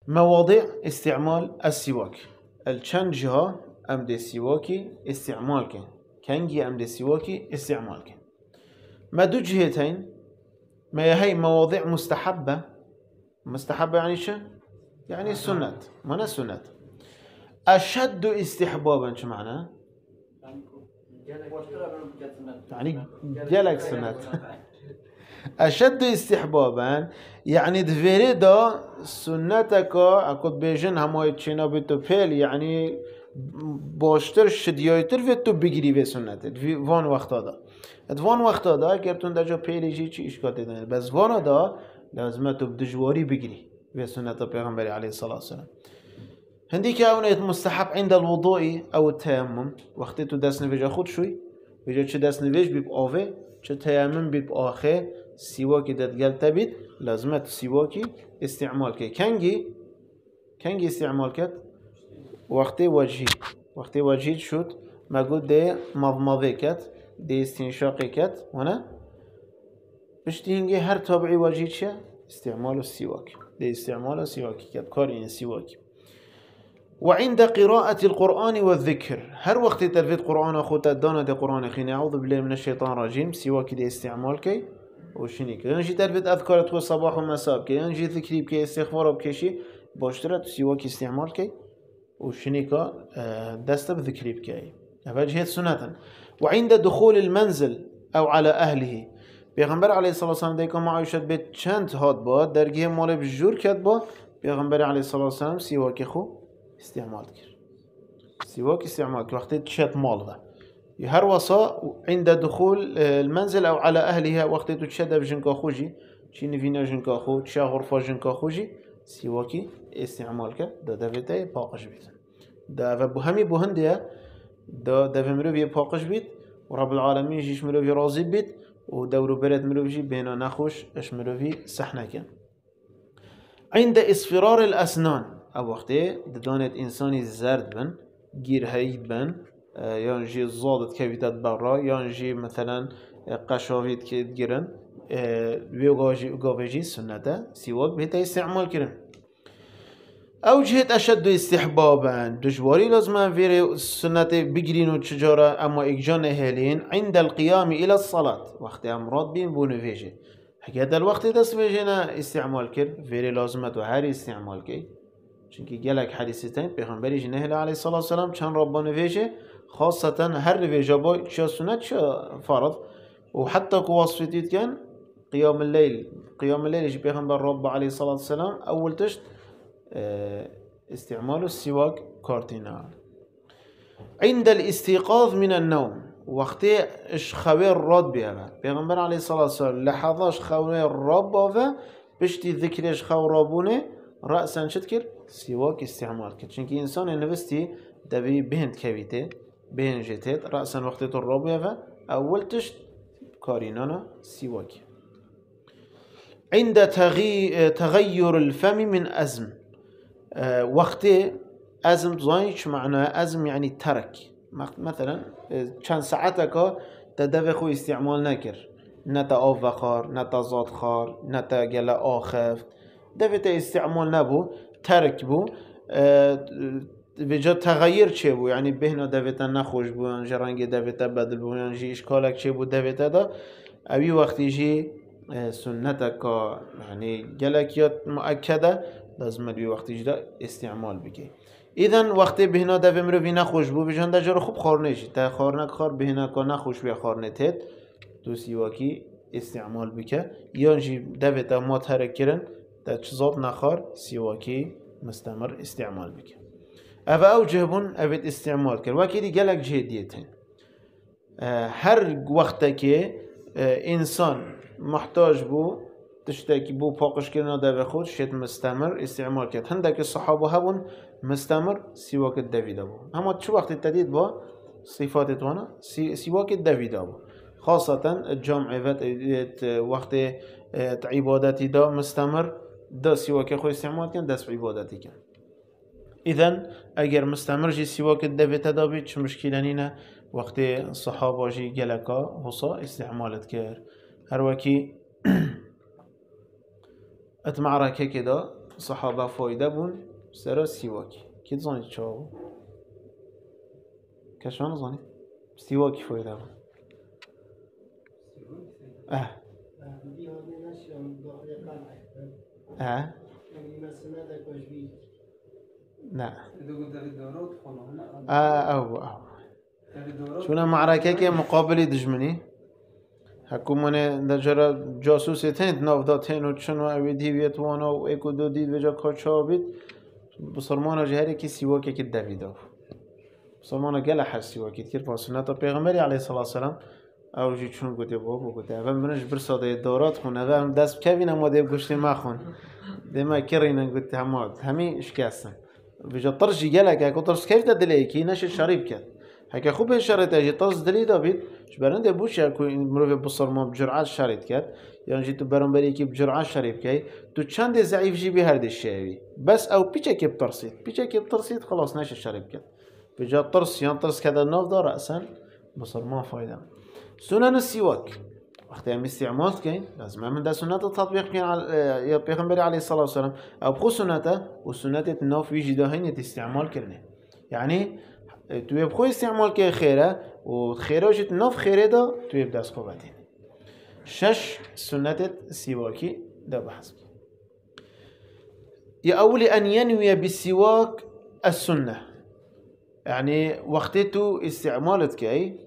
مواضع استعمال السواك. الچند جهة ام دي سواكي استعمال كن كنجي ام دي سواكي استعمال كن. ما دو جهتين، ما هي مواضع مستحبة. مستحبة يعني شو؟ يعني السنة، من السنة. أشد استحبابا شو معناه؟ يعني جالك سنة. أشد استحبابا يعني دفيري دا سنتك أكود بيجن هماي تشينا بيتو بيل يعني باشتر شديايتر فيتو بيجري في سنتت في وان وقتا دا وان وقتا دا كرتون دا جو بيلي جي چي اشكاتي دا بس وانا دا لازم تو بدجواري بيجري في سنة پیغمبر عليه الصلاة والسلام. هندي كأونيت مستحب عند الوضوء أو التيمم وقت تو دست نویج خود شوي بيجا چه دست نویج بيب آوه چه تيمم بيب آخه سواكي دادگل تبيد لازمت سواكي استعمال كي كنجي استعمال كت وقت وجهي شد ما قد ده مضمضه كت ده استنشاقي كت وانا بشتينجي هر طبعي وجهي چه استعمال السواك ده استعمال السواك كت كارين السواك. وعند قراءة القرآن والذكر هر وقت تلفت قرآن أخوت الدانة دي قرآن خيني أعوذ بالله من الشيطان الرجيم سواك دي استعمال كي وشنيك ينجي تلفت أذكارت والصباح والمساء كي ينجي ذكري بكي استغفار بكيشي باشترت سواك استعمال كي وشنيك دست بذكري بكي أفجهة سنة. وعند دخول المنزل أو على أهله پیغمبر علیه الصلاة والسلام دیگه ما عایشت به چند هات با درگیه مال بجور کد با پیغمبر علیه الصلاة والسلام سواک خو استعمال كر سواك استعمال كر وقت تشات مال ذا هر وصا عند دخول المنزل أو على أهلها وقت تشد بجنكا خوجي شي نفينا جنكا خو تشا غرفة جنكا خوجي سواكي استعمال كر دا دفتاي باقش بيت دا فبهمي بهندية دا دفمرو باقش بيت ورب العالمين جيش مروفي راضي بيت ودورو برد مروفي بينا نخوش اش مروفي سحنكا. عند اصفرار الأسنان او وقتی دانت انسانی زرد بن گیر هید بن یانجی زادت کویتت برا یانجی مثلا قشاوید که گیرن ویوگاویجی سنته سواک بهتا استعمال کرن. او جهت اشد استحبابا دجواری لازم ویر سنت بگیرین و چجارا اما اگجا نهلین عند القيام الى الصلاة وقتی امراد بین بونو ویجه اگر در وقت دست ویجه نه استعمال کرد ویر لازمت و هر استعمال کرد چونکه گلک حدیثتین پیغمبری جنه علیه الصلاة والسلام چند ربانه ویجه خاصتا هر ویجه با چه سنت چه فرض و حتی که وصفتید کن قیام الليل جی پیغمبر رب علیه الصلاة والسلام اول تشت استعمال السواك كارتينا. عند الاستيقاظ من النوم وقتی اش خویر راد بیاوه پیغمبر علیه الصلاة والسلام لحظاش خویر راد باوه بشتی ذکرش خورابونه رأسا شد كر سواك استعمال كر چونكي انسان نفستي دبي بهند كويته بهند جتت رأسا وقت الرابية اول تشت كارينانا سواك. عند تغير الفم من أزم وقت أزم زايش معناه أزم يعني ترك مثلا چند ساعتك تدفخو استعمال نكر نتا آف خار نتا زاد خار نتا جلا آخف دفت استعمال نبو ترك بو بجا تغییر چه بو یعنی بهنا دفتا نخوش بو یعنی رنگ دفتا بدل بو یعنی جی اشکالک چه بو دفتا دا اوی وقتی جی سنتك يعني جلكيات مؤكدة لازم بي وقتی جدا استعمال بكي. إذن وقتی بهنا دفع مروفي نخوش بو بجان دا جارو خوب خارنشي تا خارنك خار بهنا که نخوش بي خارنتت دو سواكي استعمال بكي يانجي دفتا ما تحرك کرن تا چزاد نخار سواكي مستمر استعمال بكي. أفا أوجه بون أفت استعمال كر وكي دي جلك جهديتين هر وقتك انسان محتاج بو تشتكي بو پاقش کردن دو خود شد مستمر استعمال کرد. هندك الصحابه هبون مستمر سواك الدویده بو اما چه وقت تدید با صفات توانا سواك الدویده بو خاصة الجامع وقت عبادتي دا مستمر دا سواك خو استعمال کن دست عبادتي کن. إذن اگر مستمر جي سواك الدویده دا بید چه مشکلانی نه وقت صحابه جي گلکا حصا استعمالت کرد. هر وكي اتمعركه كده صحابه فایده بون سر سیواکی کی زانید چاو کشان زانید سیواکی فایده بون نه او چون معرکه که مقابل دشمنی حکومت دجرا جاسوسی تند نافداتین و چون و اویدی ویتوانا و ایکو دو دید و جا کاچا بید بسرمانا جهری که سیواکی که دویدا بسرمانا گله حس سیواکی کر پاسونتا پیغمبری علیه الصلاة والسلام او جی چون گوته بابا گوته اول منش برساده دارات خون اول هم دست بکوین اما دیب گوشتی ما خون دیما کرینن گوته همه اشکستن بجا طرشی گله که اکو طرش کیف دلیه که نشه شریب کرد هکه خوب اشاره تاجی طرز دلی دابید شبرنده بوش یا کوی مروی بصرما بجرعات شريط کرد یا جی تو برانبری کی بجرعات شريب کی تو چند ضعیف جی به هر دشیوی بس او پیچه کی بترسید خلاص نشه شريب کرد بجا طرس یا طرس کده ناف داره اصلا بصرما فایده سنن السواك وقتی هم استعمال کن لازم من ده سنت تطبیق کن یا پیغمبر علیه الصلاة والسلام او بخو سنته و سنت ناف ویجی دهین استعمال کرنه یعنی تو بخو استعمال که خیره و خیره وجد ناف خیره دا تو بدست خوبتین شش سنت سواکی ده بحث يا أولي أن ينوي بالسواك السنة يعني وقت تو استعمالت كي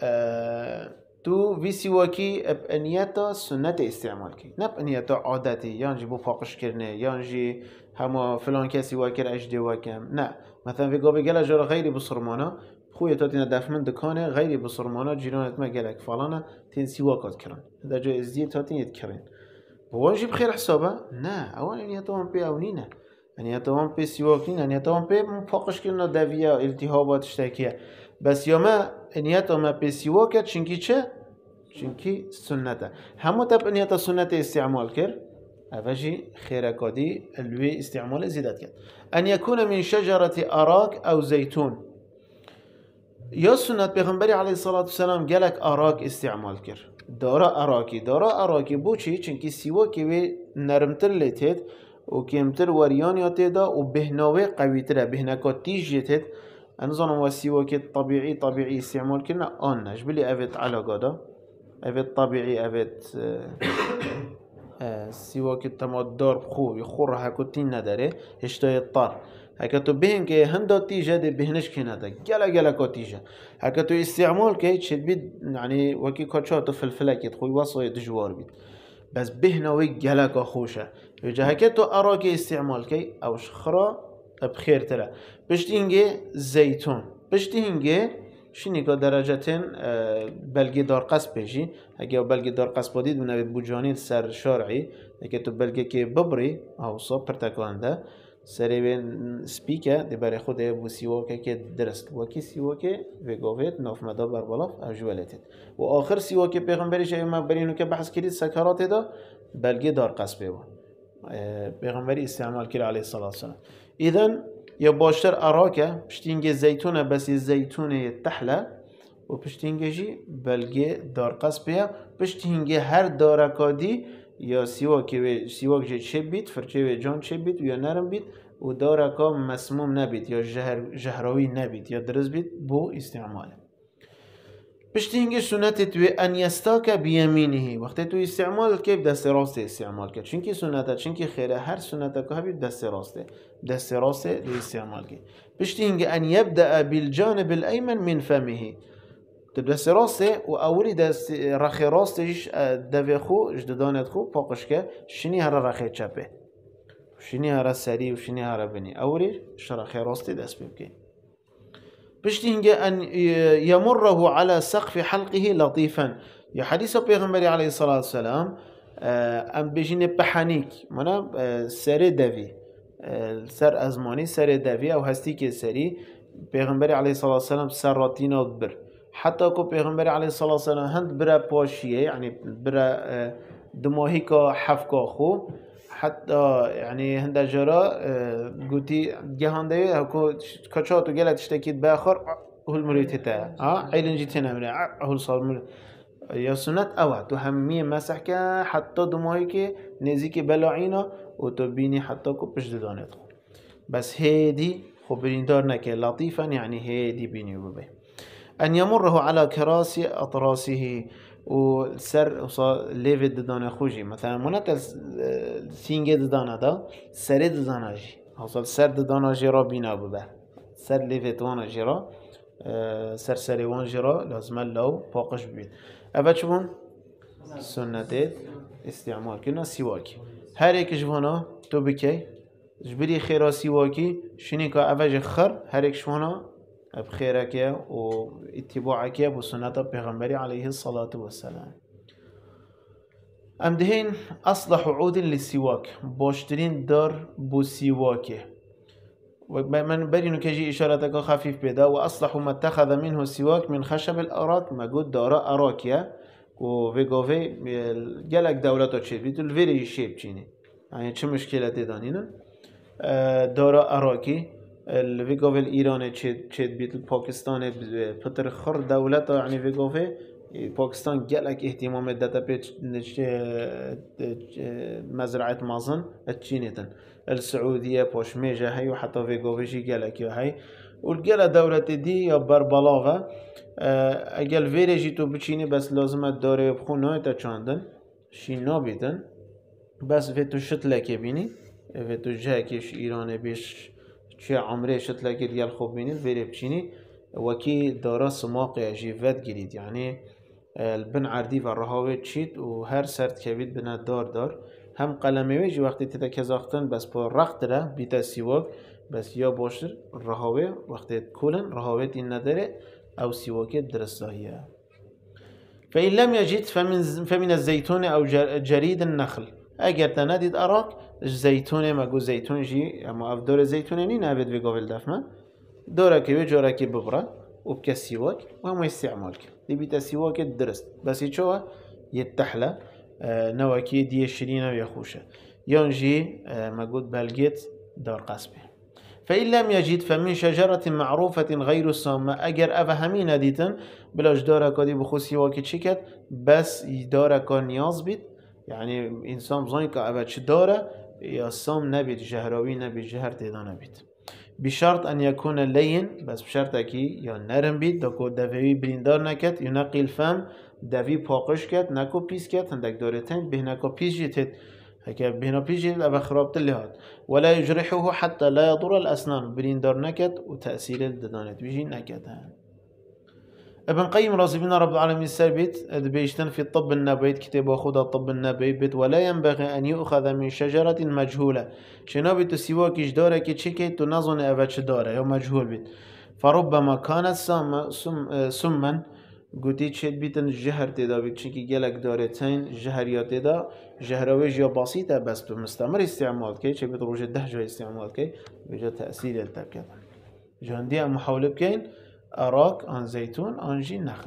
تو في سواكي بأنياتا سنة استعمال كي نب أنياتا عادتي يانجي بو فاقش كرنه يانجي هما فلان كسي واكر أجدي واكم نا مثلا في قابل جل جرا غيري بصرمانا خويا تاتينا دفمن دكانه غيري بصرمانا جيرانت ما جلك فلانا تين سواكات كرن هذا جاي ازدي تاتين يتكرن بواجب خير حسابه نا أول أنياتا هم بيأونينه أنياتا هم بسواكين أنياتا هم بفاقش كرنا دافيا التهابات اشتكيه بس يوما أنياتا ما بسواكه چنكي چه چنكي سنته همو تب أنياتا سنة استعمال كر أفجي خيركادي الوي استعمال زيادات كد أن يكون من شجرة أراك أو زيتون يا سنة پیغمبری عليه الصلاة والسلام جالك أراك استعمال كر دارا أراكي بوشي چنكي سواكي وي نرمتر لتهد وكيمتر وريان يتهدا وبهناوي قويتره بهناكات تيج يتهد أنظن وسواكي طبيعي استعمال كرنا آنش بلي أفت علاقة دا أفت طبيعي أفت سواك التمادار خو يخور هكوتين نداره هشتاي الطار هكتو بهن كي هندا تيجا دي بهنش كنا دا جلا كاتيجا هكتو استعمال كي تشد بيد يعني وكي كاتشاتو فلفلك يدخوي وصايا دجوار بيد بس بهنا وي جلا كخوشه يجا هكتو أراكي استعمال كي أو شخرا بخير ترى بشتينجي زيتون بشتينجي شنیکا درجاتن بلگی دار قصب بشی اگه بلگی دار قصب بدید و نبید بوجانید سر شارعی اگه تو بلگی که ببری او صاب پرتکانده سری بین سپیکه دی برای خود بو سیواکه که درست وکی سیواکه وگاوید ناف مدا بر بلاف اجوالتید و آخر سیواکه پیغمبری شایی ما برینو که بحث کردید سکرات دا بلگی دار قصب بود پیغمبری استعمال کرد علیه الصلاة والسلام ایدن یا باشتر أراكه بشتينجي زيتونة بس الزيتونة تحلى وبشتينجي جي بلجي دار قصبية بشتينجي هر داركادي يا سواك جي تشبيت فرجي جان تشبيت ويا نرم بيت وداركا مسموم نبيت يا جهروي نبيت يا درز بيت بو استعماله بشتينجي سنة توي أن يستاك بيمينه وقت تو استعمال كيف دست راست استعمال كي چونكي سنة چونكي خيره هر سنة كهبي دست راست استعمال كي بشتينجي أن يبدأ بالجانب الأيمن من فمه دست راسته و اولی دست رخی راستش دوی خو جدانت خو پاکش که شنی هر رخی چپه شنی هر سری و شنی هر بنی اولی رخی راسته دست بکن بشتينجي أن يمره على سقف حلقه لطيفا يا حديث پیغمبر عليه الصلاة والسلام ام بجين بحنيك منا سر دوي سر ازماني سر دوي او هستي که سري پیغمبر عليه الصلاة والسلام سراتينا بر حتى كو پیغمبر عليه الصلاة والسلام هند برا پاشيه يعني برا دماهي كا حفكا خو حتى يعني هند جرا قوتي جهانده هكو كشاتو جلت اشتكيت باخر هو المريتتا عيلن جيتنا من هو صار يا سنت اوعد تو همية مسح حتى دماهي كي نزيك بلاعينا و تو بینی حتی کو پشت دانت خو بس هيدي خو بريندار نكي لطيفا يعني هيدي بيني وبين أن يمره على كراسي أطراسه والسر ليفت ددانه خوجي مثلا منات سينجي ددانه دا سر ددانه جي حصل سر ددانه جرا بينا ببه سر ليفت وانا جرا سر سريوان جرا لازم لو باقش ببين أبا شبون سنة استعمال كنا سواكي هر ایک جوانا تو بکی جبری خیرا سواکی شنی که اوج خر هر ایک جوانا بخیره که و اتباع که با سنت پیغمبری علیه الصلاة والسلام ام دهین اصلح عود للسواك باشترین دار بو سواکه من برينو كجي إشارتك خفيف بدا وأصلح ما اتخذ منه السواك من خشب الأراك ما قد دارا أراكيا و وگاوه گلک دولتا چید بیتو الویری شیب چینی یعنی چه مشکلاتی دانینه دارا عراقی الوگاوه ایران چید بیتو پاکستان پتر خر دولتا یعنی وگاوه پاکستان گلک اهتمام داتا پیچ مزرعه مازن چینیتن السعودیه پاشمیجه هی و حتی وگاوه جی گلکی هی والگل دولت دی یا بربلاغه اگر ویرجی تو بچینی بس لازمه داره بخونه تا چاندن شی نابیدن بس و تو شتلکه بینی و تو جاکش ایران بیش چه عمره شتلکه ریال خوب بینی ویره بچینی وکی داره سماقی جیوت گرید یعنی البن عردی و رهاوه چید و هر سرد کبید بنا دار هم قلمه ویجی وقتی تیتا کزاختن بس پا رخت داره بیتا سیواک بس یا باشتر رهاوه وقتی کولن رهاوه این نداره أو سواك الدرساهية فإن لم يجد فمن الزيتون أو جريد النخل أجر تناديد أراك زيتون ما جو زيتون جي أما أفدور الزيتون نين أبد في قبل دفما دورك وجورك ببرة وبكسواك وهم استعمالك دي بيت السواك الدرس بس يشوه يتحلى نواكي دي الشرينة ويخوشة ينجي ما قد بلجيت دار قصبه فإن لم يجد فمن شجرة معروفة غير السامة أجر أفهمين نديتن بلاش دارا كادي بخوسي واكي تشكت بس دارا كان نياز بيت يعني إنسان بزاني كأبتش دارا يا سام نبيت جهراوي نبيت جهر تيدا نبيت بشرط أن يكون لين بس بشرط أكي يا نرم بيت داكو دافي بريندار نكت ينقي الفم دافي باقش كت نكو بيس كت هندك دارتين بهنكو بيس جيتت هكا بهنا بيجي الأبا خرابت اللي هاد ولا يجرحه حتى لا يضر الأسنان بريندار نكت وتأثير الددانات بيجي نكت ابن قيم رازبنا رب العالمين السربيت بيجتن في الطب النبوي كتاب وخذ الطب النبوي بيت ولا ينبغي أن يؤخذ من شجرة مجهولة شنو بيت سواك جدارة كتشكي تنظن أبتش دارة يو مجهول بيت فربما كانت سما گویی چه بیتن جهر تدا بیت چی که گلک داره تین جهریات تدا جهرویج یا بسیطه بس تو مستمر استعمال کی چه بیت روز 10 جای استعمال کی بجا تأثیر التبکت جاندی محاوله بکن اراک آن زیتون آنجی نخل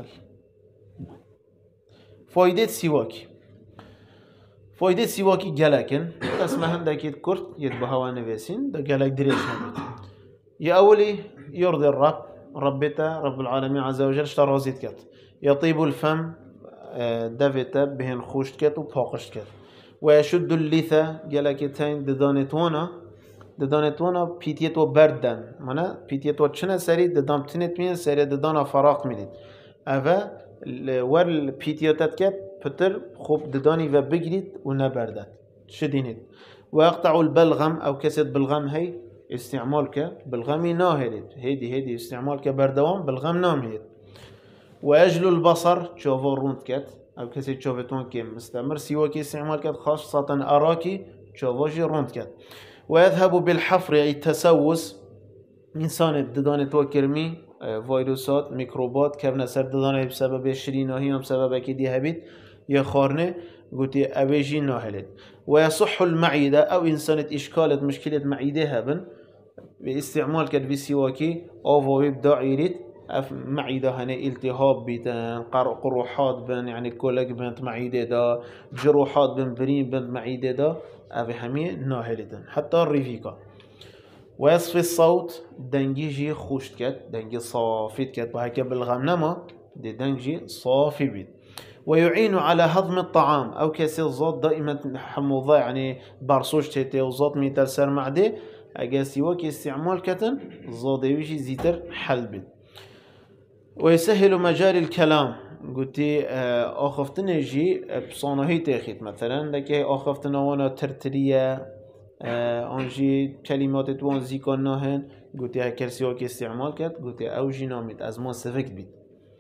فایده سواکی گلکن اسمه هندکیت کرد یت بهوا نویسین دا گلک دریش نبید یا اولی يرضي الرب ربته رب العالمين عز وجل اشترازيت كت يطيب الفم دفته بهن خوشت كت وباقشت كت ويشد اللثة جلكتين ددانتونا بيتيتو بردن مانا بيتيتو چنه سري ددامتنت مين سري ددانا فراق ميدين اوه ور بيتيتت كت پتر خوب دداني و بگريد و نبردت شدينيد ويقطع البلغم او كسد بلغم هي استعمال که بالغمی ناهرید هیدی استعمال که بردوام بالغم نامهید و اجل البصر چوفو روند کت او کسی چوفتون که مستمر سیواکی استعمال کت خاصة اراکی چوفوشی روند کت و يذهب بالحفر ای تسوس انسان ددان تو کرمی ویروسات میکروبات کرنه سر ددانه بسبب شریناهی هم سبب که دی هبید یا خارنه قلتي أبيجي ناهلت ويصح المعدة أو إنسانة إشكالة مشكلة معدة هبن باستعمال كد بسواكي أو يبدأ يريد معدة هنا التهاب بيتن قروحات بن يعني كولك بنت معدة دا جروحات بن برين بنت معدة دا أبي همية ناهلتن حتى الرفيقة ويصفي الصوت دنجي خوشت كد دنجي صافيت كد وهكا بالغنمة دي دنجي صافي بيت ويعين على هضم الطعام أو كسي الزوت دائما حموضة يعني برصوش تيتي وزوت ميتال سر معدي أجا سواك استعمال كتن زودي ويجي زيتر حلبت. ويسهل مجال الكلام قلتي آخفتن يجي بصانهي تاخيت مثلا لكي آخفتن وانا ترترية انجي كلمات توان زيكان ناهن قلتي هكر سواك استعمال كت قلتي او جي نامت از ما سفك بيت.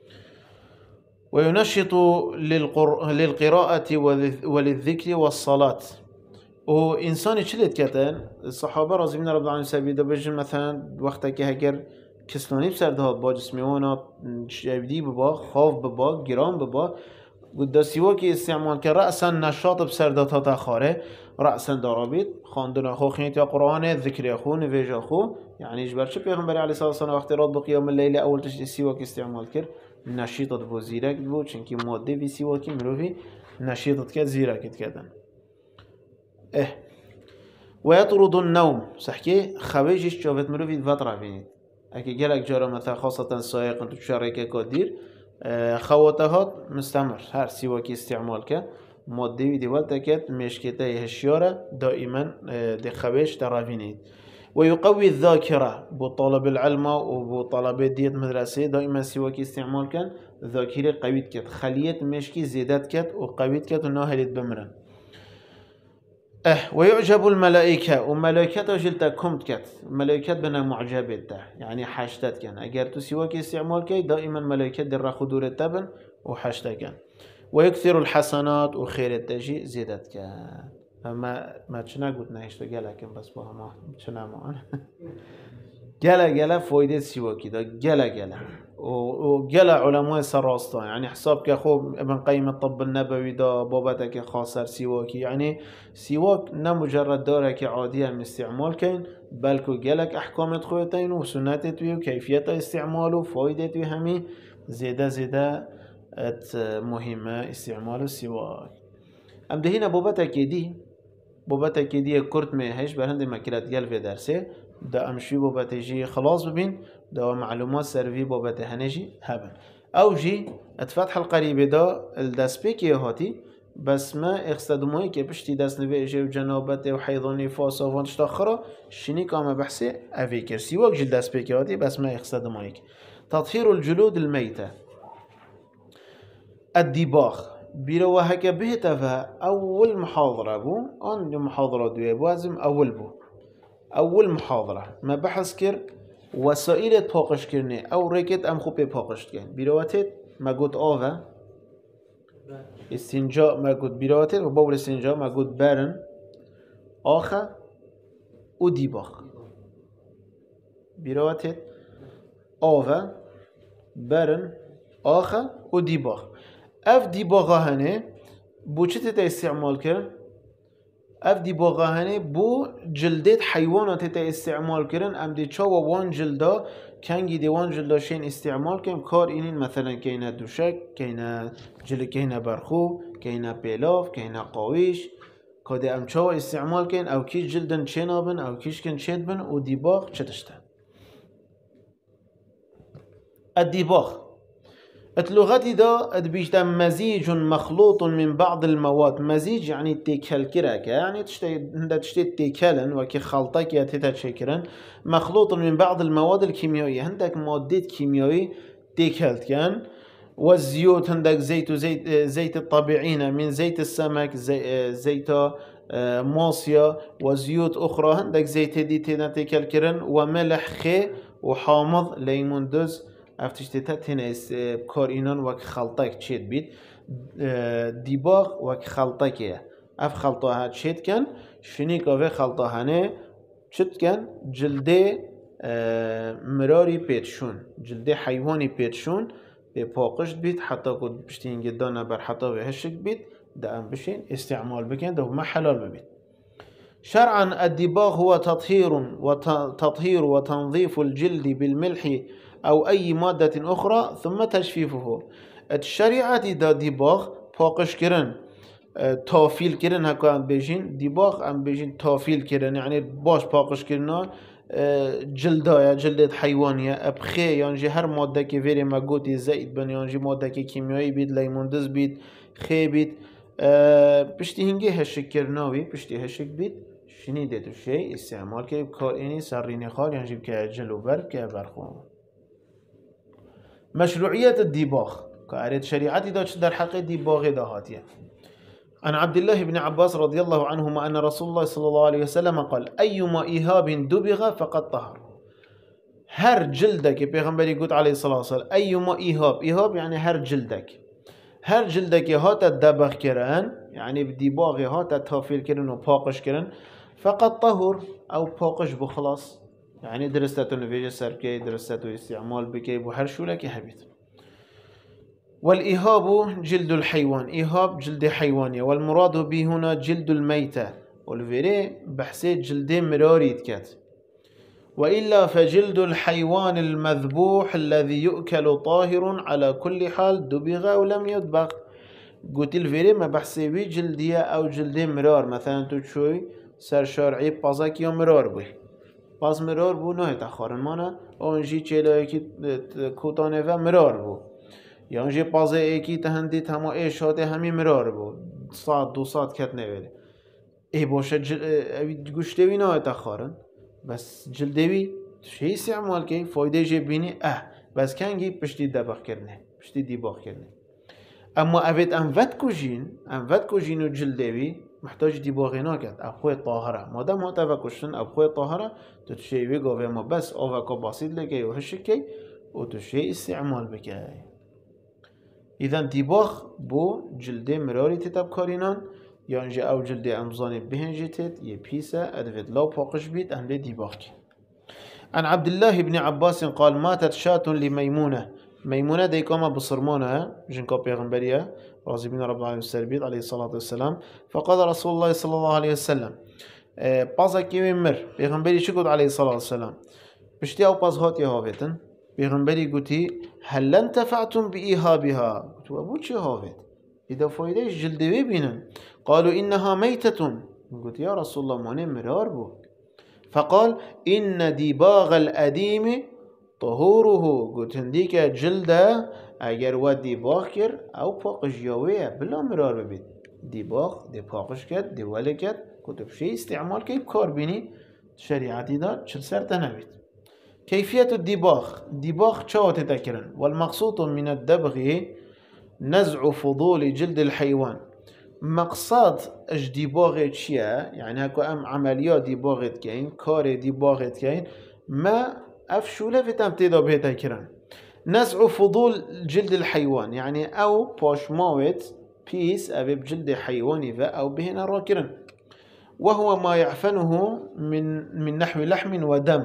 وينشط للقراءة وللذكر والصلاة. وإنسان شلت كتن الصحابة رضي الله عنهم سبيدا بجن مثلا وقتك هكر كسلاني بسردها با جسمي وانا شبدي ببا خاف ببا جرام ببا قد سواكي استعمال كرأسا نشاط بسردها تخاره رأسا دارابيت خاندن أخو خينيت يا قرآن ذكر أخو نفيج أخو يعني إجبار شو بيغنبري عليه الصلاة والسلام وقت راد بقيام الليلة أول تشتي سواكي استعمال كر نشيطة بو زيرك بو چنكي مادة في سواكي مروفي نشيطة كد زيرك كدن ويطرد النوم صحكي خويجش جافت مروفي فترة فينيت اكي جلك جارة مثلا خاصة سائق انتو شاركة كدير خواتهات مستمر هر سواكي استعمال که ماده ویدی والتكت مشكته هشيارة دائما دي خويش ترافينيت. ويقوي الذاكرة بطالب العلم وبطالب ديت مدرسة دائما سواكي استعمال كان ذاكرة قويت كت خلية مشكي زيادت كت وقويت كت وناهلت بمرن. ويعجب الملائكة وملائكة جلتا كمت كت ملائكة بنا معجبت ده يعني حشتت كان اگر تو سواكي استعمال كي دائما ملائكة در رخو دور التبن وحشتت كان. ويكثر الحسنات وخير التجي زيادت كان. ما چنا قلت نهشتو گله كم بس با ما چنا ما گله فايدة سواكي ده گله و گله علماء سراستا يعني حساب که خوب ابن قيم الطب النبوي ده بابتك خاصر سواكي يعني سواك نه مجرد داره که عادي هم استعمال كين بلکو گلك احكامت خويتين و سنتت و كيفية استعماله فايدة و همي زيادة مهمة استعمال السواك. ام ده هنا بابتك دي كرت مهش برهند مكرات گل في درسه ده امشي بابتجي خلاص ببين ده معلومات سروي بابت هنجي هبن او جي اتفتح القريبه ده الدسبيكي هاتي بس ما اخستدموي كي بشتي دس نويجي وجنابته وحيض نفاس وانش تاخره شني كما بحثي افيكر سيواك جي الدسبيكي هاتي بس ما اخستدموي. تطهير الجلود الميته الدباغ بيرو هكا بهتفا اول محاضره بو ان محاضره دوي بوازم اول محاضره ما بحث كر وسائل پاکش کردن او رکت ام خوب پاکش کردن بیرواتت مگود آوه استنجا مگود بیرواتت و باور استنجا مگود برن آخه و دیباخ بیرواتت آوه برن آخه و دیباخ اف دیباغه هنه بو چه تا استعمال کرد اف دیباغه هنه بو جلدت حیوانات تا استعمال کردن ام دی چا و وان جلدا کنگی دی وان جلدا شین استعمال کردن کار اینین مثلا که اینا دوشک که اینا جل که اینا برخو که اینا پیلاف که اینا قاویش که دی ام چا استعمال کردن او کیش جلدن چه نابن او کیش کن چه بن و دیباغ چه تشتن. الديباغ اللغة دا بيجتا مزيج مخلوط من بعض المواد. مزيج يعني تيكل كراك يعني تشتي تيكلن وكي خلطك يا تتشكرن مخلوط من بعض المواد الكيميائية عندك مادة كيميائية تيكلت كان والزيوت عندك زيت الطبيعيين من زيت السمك زيت ماسيا وزيوت أخرى عندك زيت دي تيكل كرن وملح خي وحامض ليمون دوز افتشتت هنا بكار اینان وک خلطه چید بید دیباغ وک خلطه که اف خلطه ها چید کن شنی که خلطه هنه چید کن جلده مراری پیتشون جلده حیوانی پیتشون به پاقشت بید حتی که بشتین گدانه بر حتی به هشک بید ده ام بشین استعمال بکن ده ما حلال ببید. شرعا الدباغ هو تطهير وتنظيف الجلد بالملح أو أي مادة أخرى ثم تجفيفه. الشريعة دا دباغ پاقش کرن تافیل کرن هکا ام بیجین دباغ ام بیجین تافیل کرن يعني باش پاقش کرنا جلدايا جلد حيوانية أبخي يانجي هر مادة كي فيري ماغوتي زائد بن يانجي مادة كي كيميائي بيت ليموندز بيت خي بيت بشتي هنجي هشك كرناوي بشتي هشك بيت شني ديتو شيء استعمال كي بكار إني سريني خال يانجي بكاجل وبر كبرخون. مشروعية الديباغ كأريد شريعتي داش در حق ديباغ دهاتيه. عن عبد الله بن عباس رضي الله عنهما أن رسول الله صلى الله عليه وسلم قال أيما إيهاب دبغ فقد طهر. هر جلدك پیغمبری قلت عليه الصلاة والسلام أيما إيهاب يعني هر جلدك هاتا دبغ کرن يعني بديباغ هاتا تافيل کرن و پاقش کرن فقد طهر أو پاقش بخلاص يعني درستو نفيج سركي درستو استعمال بكي بو هر شولك حبيت. والإيهاب جلد الحيوان إيهاب جلد حيوانية والمراد به هنا جلد الميتة والفيري بحثي جلد مراريد كات وإلا فجلد الحيوان المذبوح الذي يؤكل طاهر على كل حال دبغ ولم يدبغ. قلت الفيري ما بحثي بي جلدية أو جلد مرار مثلا تشوي سر شارعي بازاك يا مرار بي باز مرار بو نه تخارن مانا اونجي چلایی که کوتانه و مرار بو یانجی پازه ایکی تهندی تما ایشاده همی مرار بو ساعت دو ساعت کت نویده ای باشه گوشتوی نه تخارن بس جلدوی شی استعمال که فایده جه بینی بس کنگی پشتی دباغ کرنه پشتی دیباغ کرنه اما اوید انوت کجین و جلدوی محتاج دیباغی نکرد ابخوی طاهره مادم ها توکشتن ابخوی طاهره تو تشیوی گاوه ما بس آوکا باسید لگه و هشکی و تو شی استعمال بکه. اذا دیباغ بو جلده مراری تتب کارینان یانجه او جلده امزانی بهنجی تت یه پیسه ادوید لا پاقش بید انده دیباغ کی. عن عبد الله بن عباس قال ماتت شاة لميمونة ميمونة ديكوما بصرمانة جنكا بيغنبرية راضي بن رب العالمين السربيت عليه الصلاة والسلام فقال رسول الله صلى الله عليه وسلم بازا كيوين مر بيغنبري شو قد عليه الصلاة والسلام بشتي او باز هاتي هافتن بيغنبري قلتي هل انتفعتم بإيهابها قلت أبو چه هافت إذا فايدهش جلدوي بينن قالوا إنها ميتة قلت يا رسول الله ماني مرار بو فقال إن ديباغ الأديم طهوره قلت هنديك جلده اگر و دیباغ کرد او پاقش یاویه بلا مرار ببید دیباغ دی پاقش کرد دی ولی کرد کتب شی استعمال که کار بینی شریعتی دا چل سر تنوید. كيفية الديباغ چاوت تكرن والمقصود من الدبغ نزع فضول جلد الحيوان مقصد اش ديباغ چيه يعني هكو ام عمليات ديباغت كين كار ديباغت كين ما افشوله في تمتيدا بهتا كرن نزع فضول جلد الحيوان يعني او باشماوت بيس او بجلد حيواني او بهنا راكرن وهو ما يعفنه من نحو لحم ودم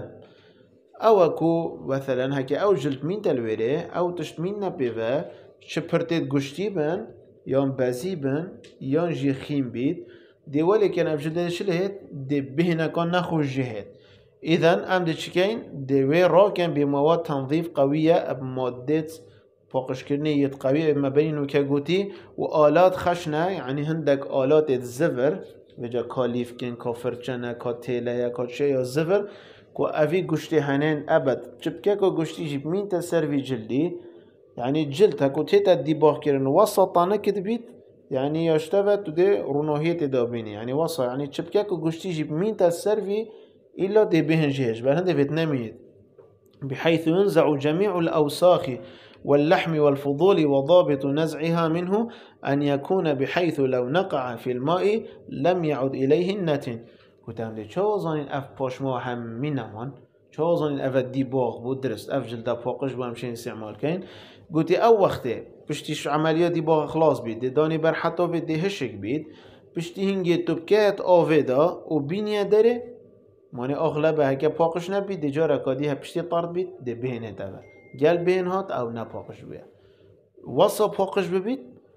او اكو مثلا هكي او جلد مين تلويره او تشت مين نبيفه شپرتت گشتی بن یا بازی بن یا جی خیم بید دی ولی کن افجده شلهت دی بهنا کن نخوش جهت اذن ام دی چکین دی وی راکن بمواد تنظیف قویه اب مادت پاقش کرنیت قویه ما بین نوکه گوتی و آلات خشنه یعنی هندک آلات زفر وجا کالیف کن کافرچنه کا تیله کا چه یا زفر که اوی گشتی هنین ابد چبکه که گشتی جیب مین تسروی جلدی يعني جلد هكو تيتا ديباغ كيرن وسطانه كدبيت يعني يشتبت دي رونوهية دابيني يعني وسط يعني تشبكاك وقشتي جيب مين تسرفي إلا دي بهن جيش بل هنده فيتناميت بحيث ينزع جميع الأوساخ واللحم والفضول وضابط نزعها منه أن يكون بحيث لو نقع في الماء لم يعد إليه النتن كتام دي چوزانين اف پاشما هم منمان چوزانين اف ديباغ بود درست اف جلده پاقش با همشين استعمال كين قلت او وقته پشتیش عملیات دیباغ خلاص بید دانی بر حتی به دهشک بید پشتی هنگی توبکت آویدا و بینیه داره مانه اغلبه هکه پاقش نبید دی جا رکادی ها پشتی طرد بید دی بینه داره گل بین هات او نپاقش بید واسا پاقش ببید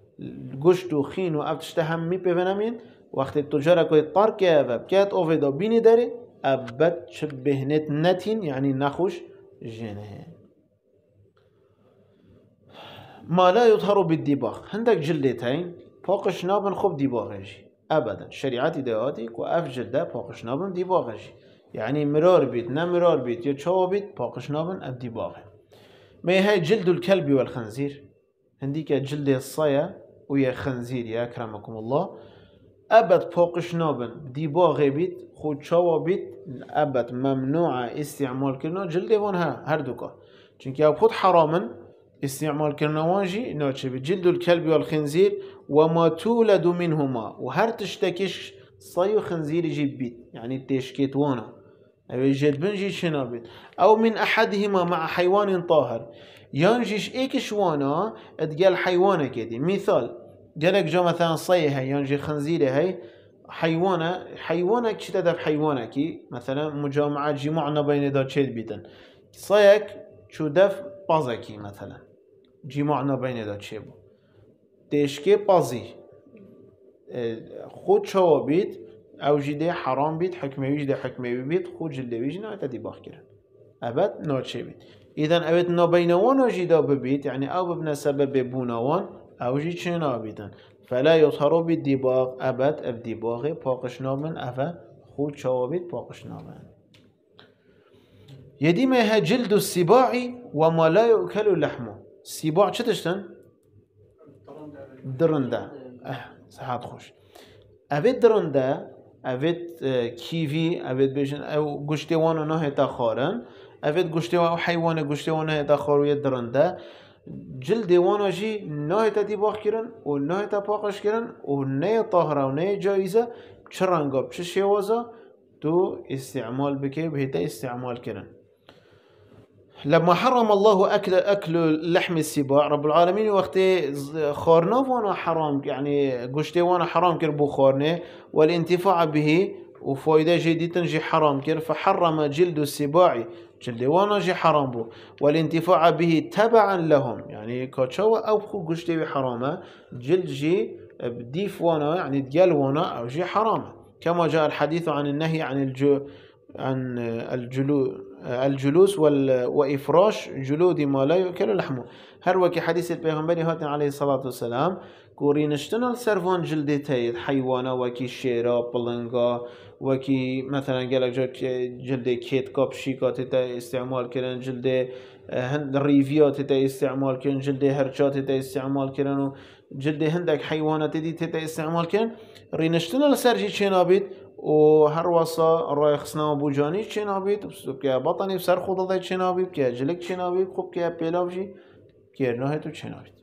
گشت و خین و افتشته هم میپیونمین وقتی تو جا رکادی طرد که و بکت آویدا بینی داره ابد چه بهنت نتین یعنی نخوش جنه ما لا يظهر بالديباغ عندك جلدتين پاقش نابن خوب ديباغجي ابدا شريعتي دهاتي و اف جلده پاقش نابن ديباغجي يعني مرار بيت نمرار بيت يتشوا بيت باقش نابن أبدي باغي. ما هي جلد الكلب والخنزير هنديك جلد الصيا ويا خنزير يا أكرمكم الله أبد باقش نابن بدي باغي بيت خود شوا بيت أبد ممنوع استعمال كرنا جلد وانها هردوكا چونك أو خود حراما استعمال كرنا وانجي نوچه جلد الكلب والخنزير وما تولد منهما وهر تشتكيش صي وخنزير يجيب بيت يعني تشكيت وانا أو جلد بنجي شنابيت أو من أحدهما مع حيوان طاهر ينجيش إيكش وانا اتقال حيوانة كده مثال قالك جو مثلا صي هاي ينجي خنزيرة هاي حيوانة كش تدف حيوانة كي مثلا مجامعات جمعنا بين دا تشيد بيتن صيك شو دف بازكي مثلا جمعنا بين دا تشيبو تشكي بازي خود شوا بيت او جده حرام بيت حكمه جده حكمه بيت خود جلده بيجنا تدي باخ كرن ابد نوچه بيت اذا ابد نبينوان جدا ببيت يعني او ببنا سبب بونوان او جي چنا بيتن فلا يطهروا بالدباغ ابد الدباغ باقش نامن افا خود شوا بيت باقش نامن يدي ما جلد السباع وما لا يؤكل لحمه السباع چتشتن درنده صحات خوش ابد درنده ابد کیوی ابد بيجن او گشتوانو نه تا خارن ابد گشتوانو حیوان گشتوانو نه تا خاروی درنده جلد وانا جي نه تا دیباخ کرن و نه تا پاقش کرن و نه طاهره و نه جایزه چرنگا بچه شوازا تو استعمال بكي بهتا استعمال كرن لما حرم الله أكل لحم السباع رب العالمين وقت خارنا وانا حرام يعني قشتي وانا حرام كر بو خارنه والانتفاع به وفايدة جديدة جي حرام كر فحرم جلد السباع جلد وانا جي حرام بو والانتفاع به تبعا لهم يعني كاتشوا أو خو قشتي حرامه جلد جي بديف وانا يعني ديال وانا أو جي حرامه كما جاء الحديث عن النهي عن الجلوس وإفراش جلود ما لا يؤكل لحمه هر وكي حديث البيغمبري هاتن عليه الصلاة والسلام كوري نشتنال سرفان جلد تايد حيوانا وكي شيرا بلنغا وكي مثلا قالك جلد كيت كاب شيكا تتا استعمال كرن جلد ريفيات تتا استعمال كرن جلد هرشات تتا استعمال كرن جلد هندك حيوانات تتا استعمال كرن رينشتنال سرجي چنابيد و هر واسا رای خسنا بوجانی چه نابید که بطنی سر خود داد چه نابید که جلک چه نابید خوب که پیلاوجی که نه تو چه نابید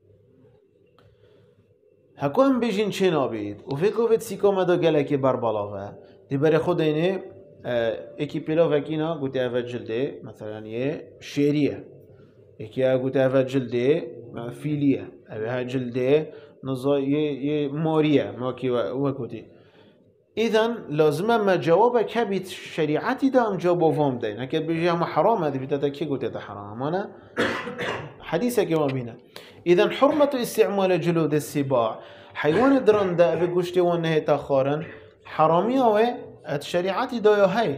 هکو هم بیشین چه نابید و فکر کنید سیکا مدا گله که بر بالاوه دی بر خود اینه اکی پیلاو کینا گوته اول جلده مثلا یه شیریه اکی گوته اول جلده فیلیه اول جلده نزا یه ماریه ما کی و گوتی إذن لازم ما جوابك كبيت شريعتي ده أم جواب وفهم ده نكد بيجي هم حرام هذه بتاعتك كي قلت ده حرام أنا حديثك ما بينا إذن حرمة استعمال جلود السباع حيوان درن ده بقشتي وانه تخارن حرامي أو الشريعتي ده هاي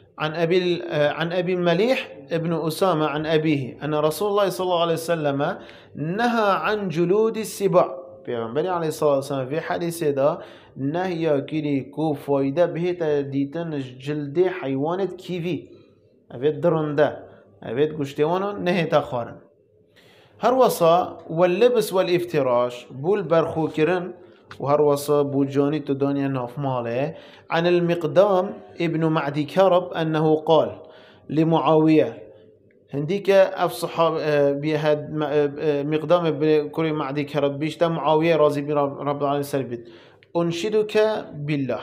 عن أبي المليح ابن أسامة عن أبيه أن رسول الله صلى الله عليه وسلم نهى عن جلود السباع پیغمبری علیه الصلاة والسلام في حدیث دا نهی کلی کو فایده بهت دیتن جلد حیوانت کیوی اوید درنده اوید گشتوانا نهی تخارن هر وصا واللبس والافتراش بول برخو کرن و هر وصا بوجانی تداني ناف ماله عن المقدام ابن معدي كرب أنه قال لمعاوية هنديك اف صحاب بهاد مقدام بكل معدي كرب بيشتا معاوية رضي رب العالمين سلبت أنشدك بالله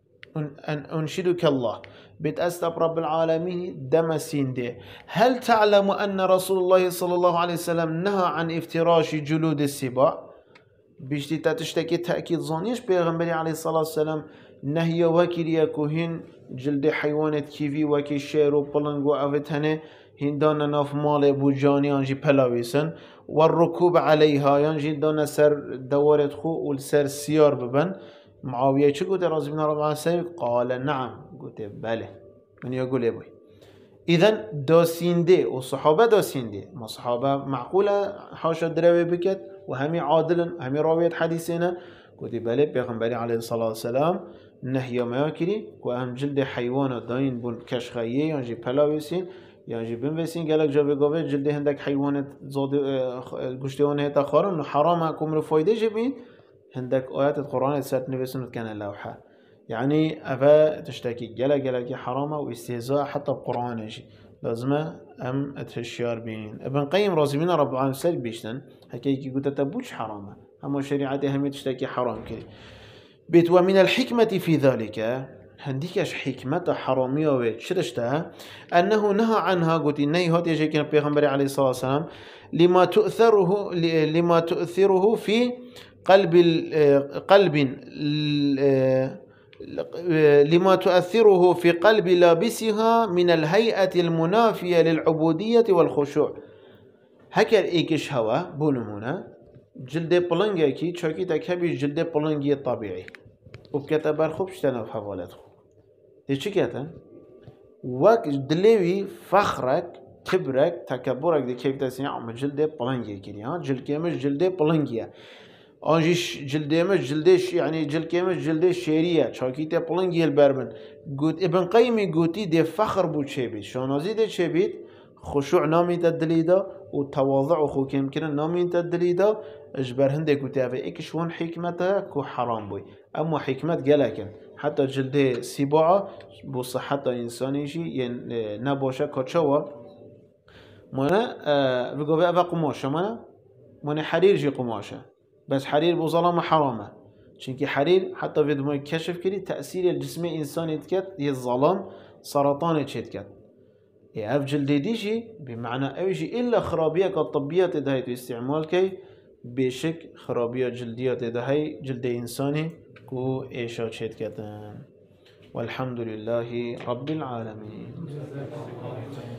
أنشدك الله بتأستب رب العالمين دمسين دي هل تعلم أن رسول الله صلى الله عليه وسلم نهى عن افتراش جلود السباع بيشتي تشتكي تأكيد ظنيش بيغنبري عليه الصلاة والسلام نهي وكيل يكوهن جلد حيوانات كيفي وكي شيرو بلنغو أفتهنه هندان ناف مال بوجاني انجي بلاويسن والركوب عليها ينجي دان سر دوارت خو والسر سيار ببن معاوية چه قلت رازي بن رب العالمين قال نعم قلت بله من يقول يا بوي اذن داسينده والصحابة داسينده ما صحابة معقولة حاشا دراوي بكت وهمي عادلن همي راوية حديثنا قلت بله بيغنبري عليه الصلاة والسلام نهي ما يكري وهم جلد حيوان داين بون كشخيه يعني بلاويسين يعني بنویسین گلک جا بگوه جلده هندک حیوانت زاد گوشتیان هتا خارن حرام اكم رو فایده جبین هندك آيات القرآن تسات نفسنا كان اللوحة يعني أفا تشتكي جلك حرامة واستهزاء حتى بقرآن يجي لازم أم أتهشيار بين ابن قيم رازمين رب العالمين سل بيشتن هكيكي قلت تبوش حرامة أما شريعتي هم تشتكي حرام كري بيت ومن الحكمة في ذلك هنديكش حكمة حرامية وشرشتها أنه نهى عنها قلت إنه هات يجي كان بيغمبري عليه الصلاة والسلام لما تؤثره في لما تؤثره في قلب لابسها من الهيئة المنافية للعبودية والخشوع هكذا إيكش هوا بونمونا جلد بلنجي كي تشاكي تكهبي جلد بلنجي الطبيعي وبكتبار خوب شتنا حوالات خوب دي چكتا وك دلوي فخرك كبرك تكبرك دي كيف تسمع عم جلد بلنجي كي جلد كيمش جلد بلنجي آنجش جلدمش جلدش يعني جلد كيمش جلدش شيرية شاكيته بلنجي البربن قلت ابن قيمي قلتي دي فخر بود چه بيت شانازي دي چه بيت خشوع نامي تدليدا وتواضع وخو كم كنا نامي تدليدا اجبر هنده قلت افا ايكش وان حكمته كو حرام بوي اما حكمت قلقن حتى جلده سيباعة بو صحة انساني شي يعني نباشه كتشوا مانا بقوة افا قماشة مانا حرير جي قماشة بس حرير بو ظلام حرامه چونكي حرير حتى في دماغ كشف كري تأثير الجسم الإنسان يتكت هي الظلام سرطان يتكت اف جلدي ديجي بمعنى اوجي إلا خرابية كالطبية تدهي استعمال كي بشك خرابية جلدية تدهي جلد إنساني كو إيشا تكتن والحمد لله رب العالمين